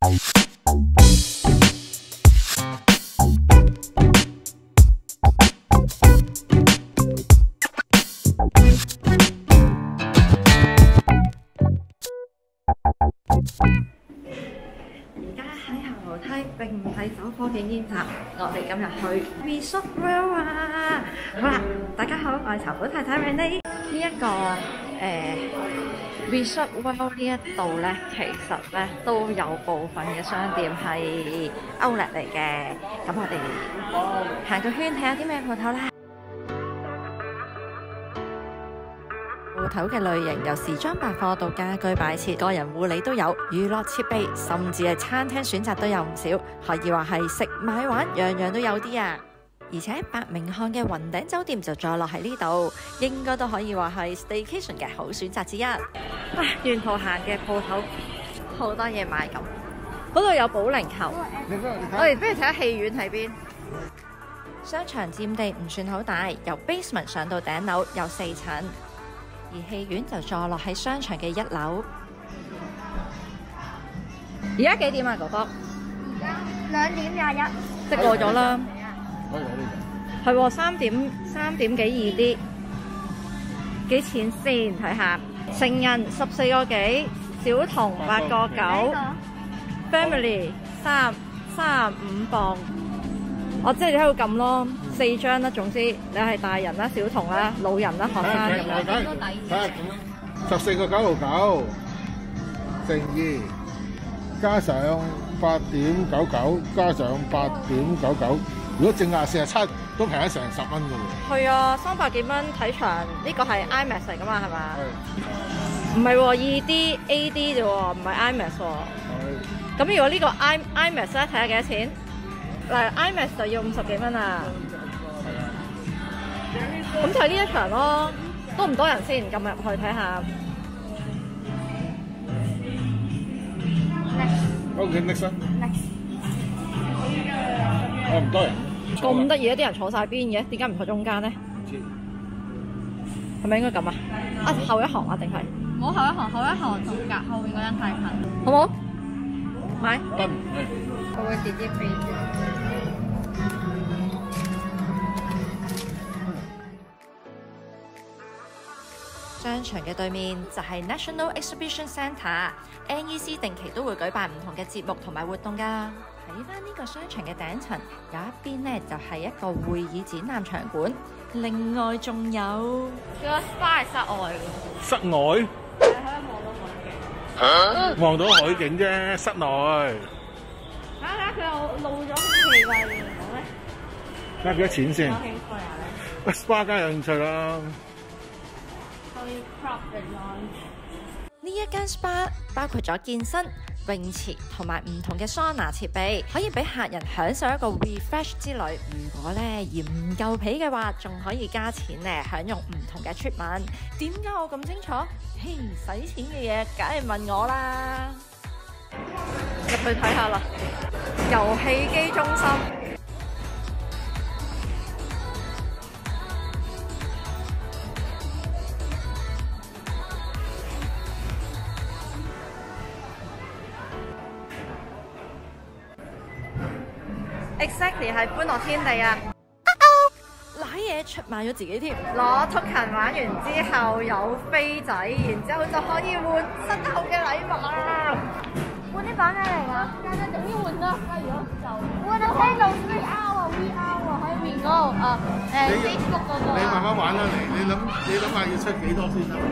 並唔係走科技研習，我哋今日去 Resort World 啊！好啦，大家好，我係茶寶太太 Renee。呢一個Resort World 呢一度咧，其實咧都有部分嘅商店係 Outlet 嚟嘅。咁我哋行個圈睇下啲咩鋪頭啦。鋪頭嘅類型由時裝百貨到家居擺設、個人護理都有，娛樂設備甚至係餐廳選擇都有唔少，可以話係食買玩樣樣都有啲啊！而且百名漢嘅雲頂酒店就坐落喺呢度，應該都可以話係 staycation 嘅好選擇之一。沿途行嘅鋪頭好多嘢買咁，嗰度有保齡球，我哋不如睇下戲院喺邊。商場佔地唔算好大，由 basement 上到頂樓有4層。而戲院就坐落喺商場嘅1樓。而家幾點啊，哥哥？ 而家2點21， 即過咗啦。係喎，3點幾易啲。幾錢先？睇下。成人14個幾，小童8個9 ，family 35磅。我即係你喺度撳咯，4張啦，總之你係大人啦、小童啦、老人啦、學生咁樣。 14個9.99乘2，加上8.99，加上8.99，如果正價47都平咗成10蚊㗎喎。 係啊，300幾蚊睇場，呢個係 IMAX 嚟㗎嘛，係嘛？唔係喎，2D AD 啫喎，唔係 IMAX 喎。咁如果呢個 IMAX 咧，睇下幾多錢？嗱 ，IMAX 就要50幾蚊啊！咁睇呢一場咯，多唔多人先？撳入去睇下。 OK，next。我唔多人。 咁得意啊！啲人坐晒邊嘅，點解唔坐中間咧？ 唔知。 係咪應該咁啊？後一行啊，定係？ 唔好後一行，後一行仲隔後面嗰陣太近， 好冇？買。 得。 我會直接飛。 商場嘅對面就係 National Exhibition Centre，NEC 定期都會舉辦唔同嘅節目同埋活動㗎。睇翻呢個商場嘅頂層，有一邊呢就係一個會議展覽場館，另外仲有個 spa 係室外嘅。 室外？ 係可以望到海景啫，室內。 睇下佢又露咗空氣㗎，你唔講咩？ 睇下幾多錢先？ 有興趣啊你？spa 梗係有興趣啦。 呢一間 SPA 包括咗健身、泳池同埋唔同嘅桑拿設備，可以俾客人享受一個 refresh 之旅。如果咧嫌唔夠皮嘅話，仲可以加錢咧，享用唔同嘅 treatment。點解我咁清楚？嘿，使錢嘅嘢梗係問我啦。入去睇下啦，遊戲機中心。Exactly 係歡樂天地啊！瀨嘢出賣咗自己添，攞 token 玩完之後有飛仔，然之後就可以換身後嘅禮物啦。 換啲版咩嚟㗎？間間總之換啦。如果就換到聽到 VR 啊 VR 啊喺面嗰度Facebook 嗰個。 你慢慢玩啦，你諗下要出幾多先得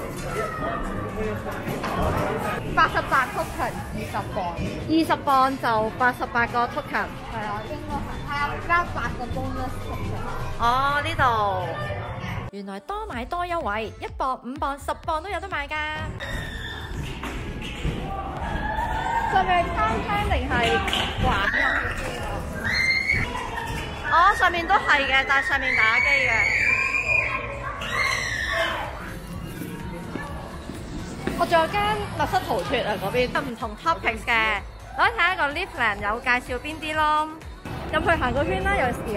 88 token 20磅就88個 token。係啊，應該係啊，加8個 bonus token。 哦，呢度原來多買多優惠，1磅、5磅、10磅都有得買㗎。上面係餐廳定係玩啊？哦，上面都係嘅，但係上面打機嘅。我仲有間密室逃脫啊，嗰邊有唔同 topics 嘅，我睇下個 leaflet 有介紹邊啲咯。入去行個圈啦，有時間。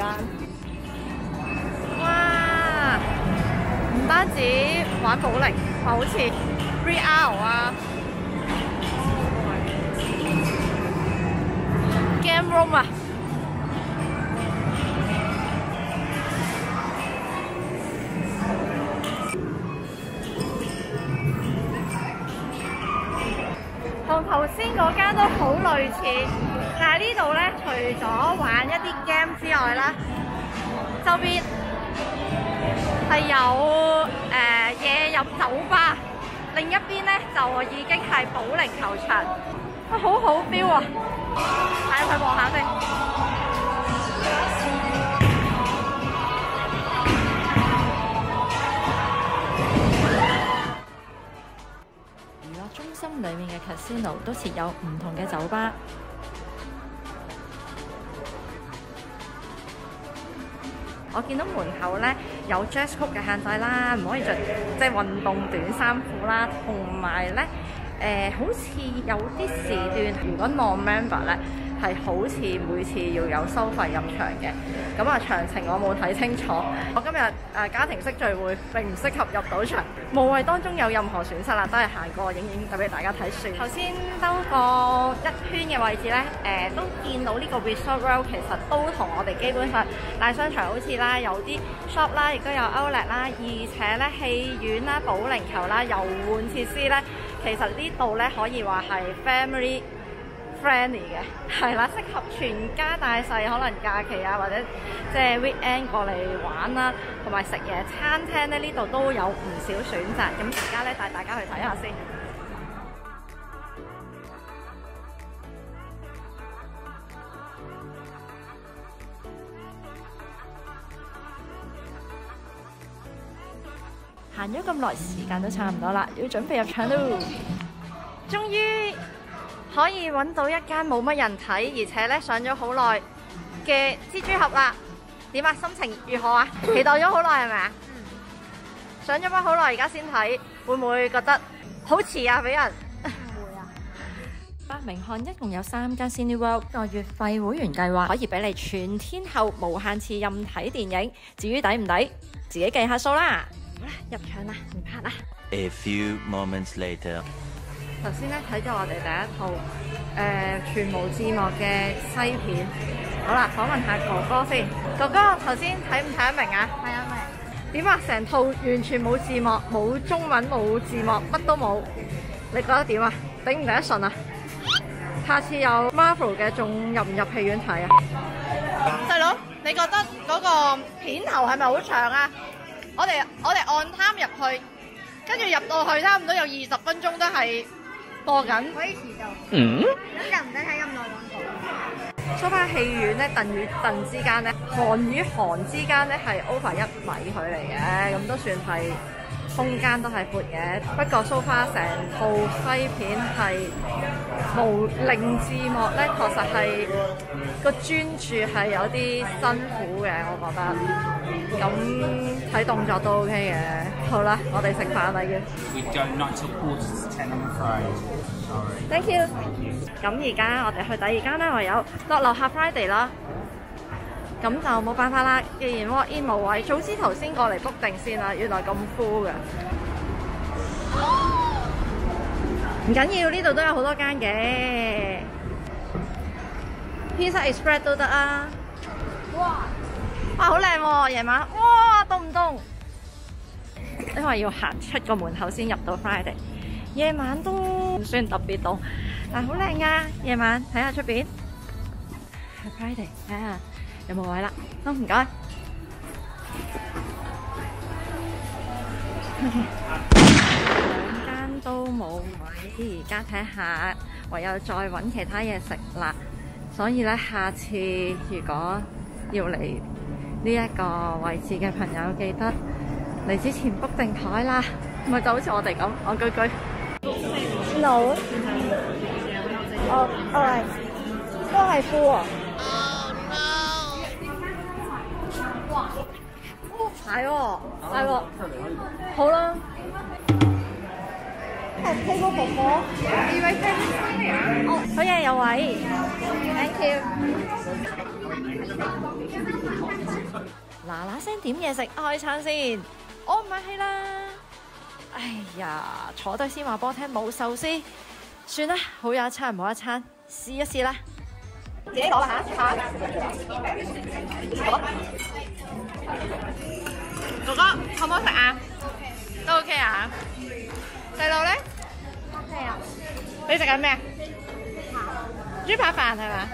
哇！唔單止玩保齡，好似 VR 啊， room 啊！同頭先嗰間都好類似，但係呢度咧，除咗玩一啲 game 之外啦，周邊係有夜飲酒吧，另一邊咧就已經係保齡球場，好好 feel 啊！帶入去望下先。娛樂中心裡面嘅 casino 都設有唔同嘅酒吧。我見到門口咧有 dress code 嘅限制啦，唔可以着即係運動短衫褲啦，同埋咧好似有啲時段，如果 non-member 咧係好似每次要有收費入場嘅。咁啊，詳情我冇睇清楚。我今日家庭式聚會並唔適合入到場，無謂當中有任何損失啦，都係行過影影就俾大家睇算。頭先兜過一圈嘅位置咧，都見到呢個 Resort World 其實都同我哋基本上大商場好似啦，有啲 shop 啦，亦都有 outlet 啦，而且咧戲院啦、保齡球啦、遊玩設施咧，其實呢度咧可以話係 family friendly 嘅，係啦，適合全家大細，可能假期啊或者即係 weekend 過嚟玩啦，同埋食嘢餐廳咧呢度都有唔少選擇。咁而家咧帶大家去睇下先。行咗咁耐，時間都差唔多啦，要準備入場咯。終於可以揾到一間冇乜人睇，而且咧上咗好耐嘅蜘蛛俠啦。點啊？心情如何啊？期待咗好耐係咪啊？上咗班好耐，而家先睇，會唔會覺得好遲啊？俾人唔會啊！伯明翰一共有3間 Cineworld， 個月費會員計劃可以俾你全天候無限次任睇電影。至於抵唔抵，自己計下數啦。好啦，入場啦，唔拍啦。 A few moments later。 頭先咧睇咗我哋第一套全無字幕嘅西片，好啦，訪問下哥哥先。哥哥頭先睇唔睇得明啊？ 係啊， 點啊？成套完全冇字幕，冇中文，冇字幕，乜都冇。你覺得點啊？頂唔頂得順啊？下次有 Marvel 嘅，仲入唔入戲院睇啊？細佬，你覺得嗰個片頭係咪好長啊？我哋按 time 入去，跟住入到去差唔多有20分鐘都係播緊。 可以遲到。咁就唔使睇咁耐廣告。 蘇花戲院咧，凳與凳之間咧，行與行之間咧係 over 1米距離嘅，咁都算係空間都係闊嘅。不過蘇花成套西片係無零字幕咧，確實係個專注係有啲辛苦嘅，我覺得。咁睇動作都 OK 嘅。好啦，我哋食飯啦要。 We don't not till 10, I'm afraid. Sorry. Thank you。咁而家我哋去第二間咧，唯有落樓下 Friday 啦。咁就冇辦法啦，既然 walk in 冇位，早知頭先過嚟 book 定先啦。原來咁 full 嘅。唔緊要，呢度都有好多間嘅。Pizza Express 都得啊。哇，好靚喎！夜晚，哇，凍唔凍？因為要行出個門口先入到 Friday。夜晚都唔算特別凍，但係好靚噶。夜晚睇下出邊，係 Friday，睇下有冇位啦。好，唔該。兩間都冇位，而家睇下，唯有再揾其他嘢食啦。所以咧，下次如果要嚟呢一個位置嘅朋友，記得嚟之前 book 定台啦。咪就好似我哋咁，戇居居。 No。哦，alright，都係 full 啊。 係喎，係喎，好啦。 睇個婆婆，以為聽咩啊？ 哦，好嘢，有位 ，thank you。嗱嗱聲點嘢食，開餐先。我唔客氣啦。哎呀，坐低先話波聽冇壽司，算啦，好有一餐唔好一餐，試一試啦。 自己攞啦嚇。哥哥好唔好食啊？都 OK 啊。細路咧 OK 啊， 你食緊咩？豬扒飯係嘛？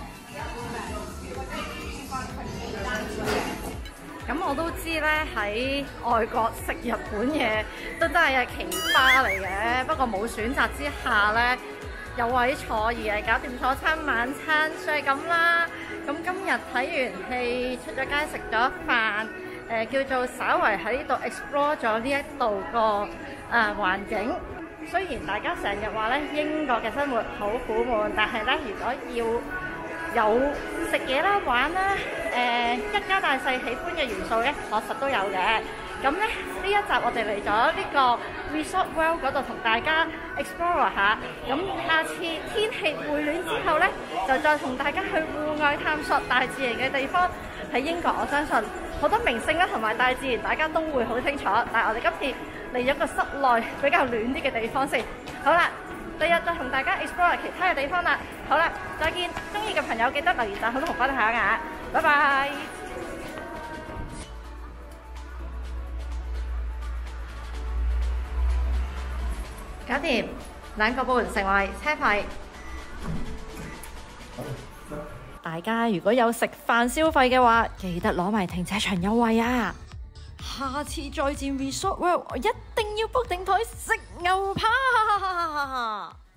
咁我都知咧，喺外國食日本嘢都真係奇葩嚟嘅。不過冇選擇之下咧，有位坐而係搞掂早餐晚餐，就係咁啦。咁今日睇完戲，出咗街食咗飯，叫做稍為喺呢度 explore 咗呢一度個環境。雖然大家成日話咧英國嘅生活好苦悶，但係咧如果要有食嘢啦、玩啦，一家大細喜歡嘅元素咧，確實都有嘅。咁咧呢一集我哋嚟咗呢個 Resort World 嗰度同大家 explore 下。咁下次天氣回暖之後咧，就再同大家去戶外探索大自然嘅地方。喺英國，我相信好多名勝啦同埋大自然，大家都會好清楚。但係我哋今次嚟咗個室內比較暖啲嘅地方先。好啦。第日再同大家 explore 其他嘅地方啦。好啦，再見！中意嘅朋友記得留言讚好同分享啊！拜拜。搞掂，2個半成為車費。 大家如果有食飯消費嘅話，記得攞埋停車場優惠啊！下次再戰 Resort World， 我一定要 book 定台食牛扒。